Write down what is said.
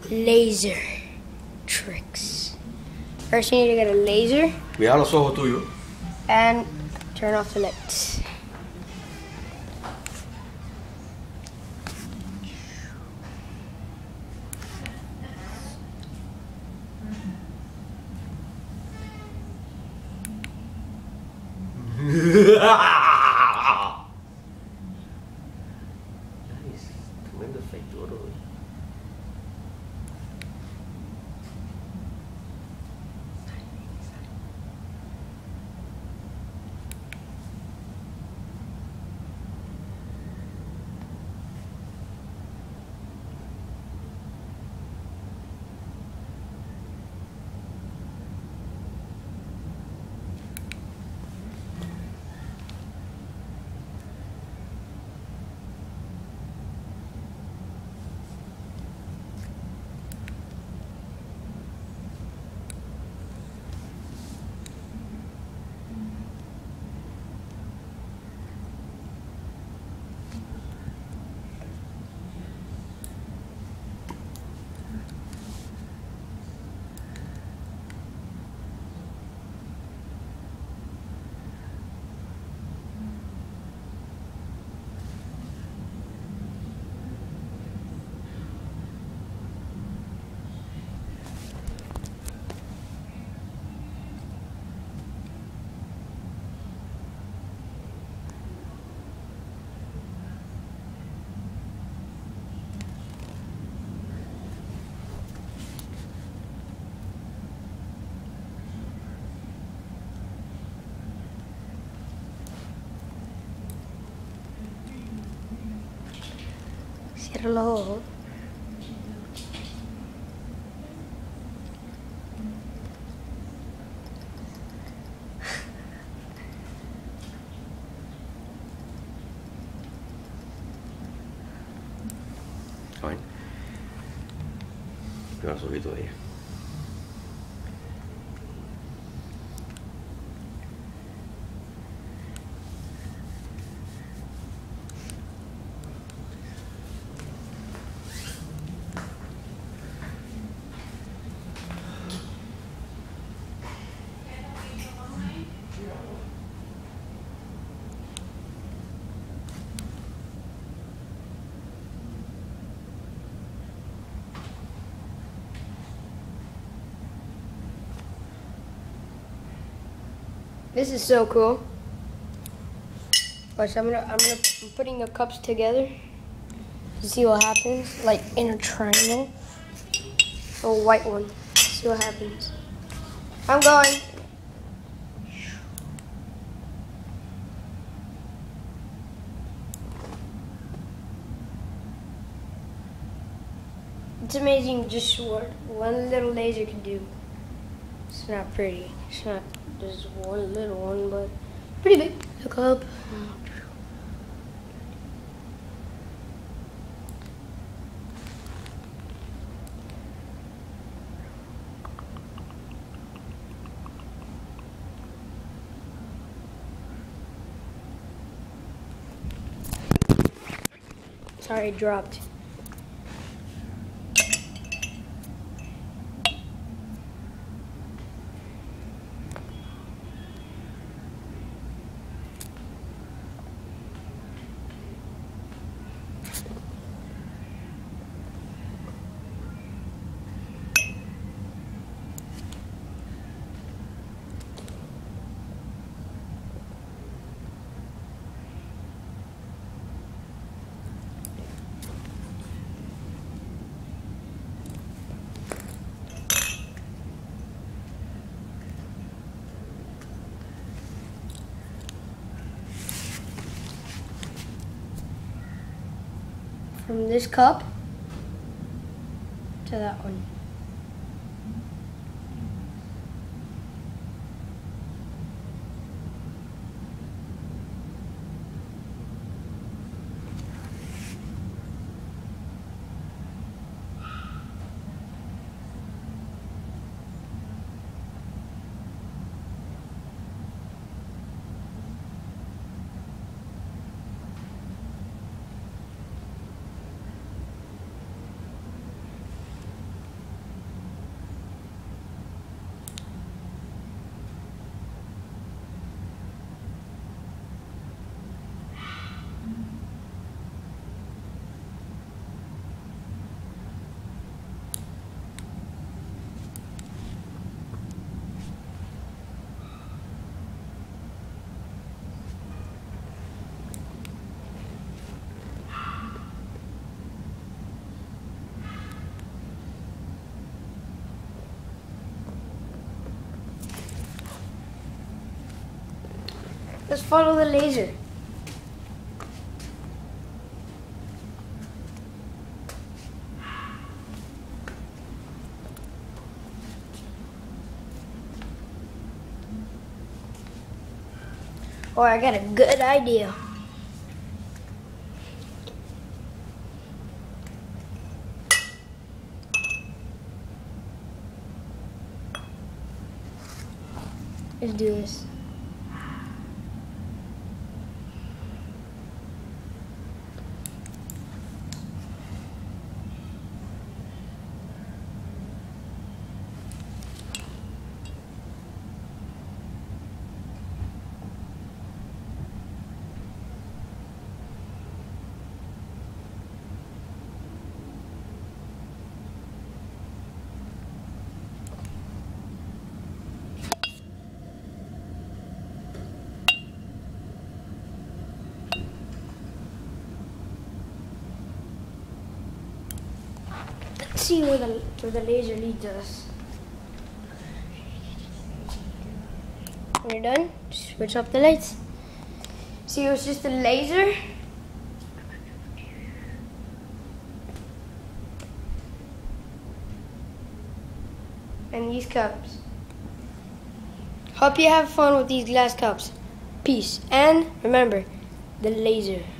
laser tricks. First, you need to get a laser. Cuidado los ojos tuyos. And turn off the lights. Nice. Tremendo efecto, bro. Cierra los ojos. Fine. Mira los ojitos de ella. This is so cool. Watch, I'm putting the cups together to see what happens, like in a triangle. A white one. See what happens. I'm going. It's amazing just what one little laser can do. It's not pretty. It's not just one little one, but pretty big. Look up. Sorry, it dropped. From this cup to that one. Let's follow the laser. Oh, I got a good idea. Let's do this. Let's see where the laser leads us. When you're done, switch off the lights. See, it was just a laser. And these cups. Hope you have fun with these glass cups. Peace. And remember, the laser.